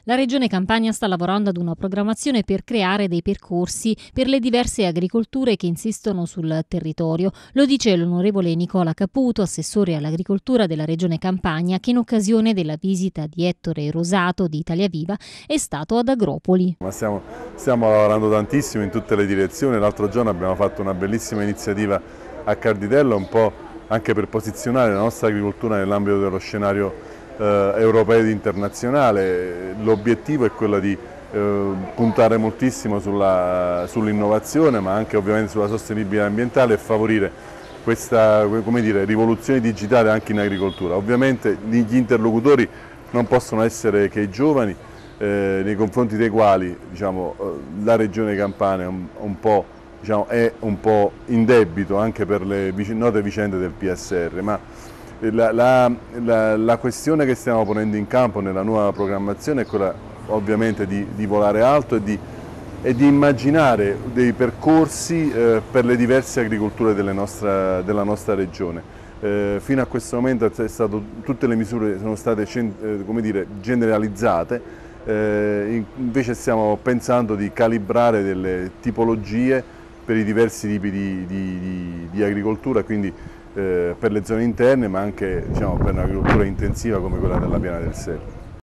La Regione Campania sta lavorando ad una programmazione per creare dei percorsi per le diverse agricolture che insistono sul territorio. Lo dice l'onorevole Nicola Caputo, assessore all'agricoltura della Regione Campania, che in occasione della visita di Ettore Rosato di Italia Viva è stato ad Agropoli. Ma stiamo lavorando tantissimo in tutte le direzioni. L'altro giorno abbiamo fatto una bellissima iniziativa a Carditello, un po' anche per posizionare la nostra agricoltura nell'ambito dello scenario europeo ed internazionale. L'obiettivo è quello di puntare moltissimo sull'innovazione, ma anche ovviamente sulla sostenibilità ambientale e favorire questa, come dire, rivoluzione digitale anche in agricoltura. Ovviamente gli interlocutori non possono essere che i giovani, nei confronti dei quali la Regione Campania è un po' in debito anche per le note vicende del PSR, ma la questione che stiamo ponendo in campo nella nuova programmazione è quella ovviamente di volare alto e di immaginare dei percorsi per le diverse agricolture della nostra regione. Fino a questo momento tutte le misure sono state generalizzate, invece stiamo pensando di calibrare delle tipologie per i diversi tipi di agricoltura, quindi per le zone interne, ma anche per un'agricoltura intensiva come quella della Piana del Serra.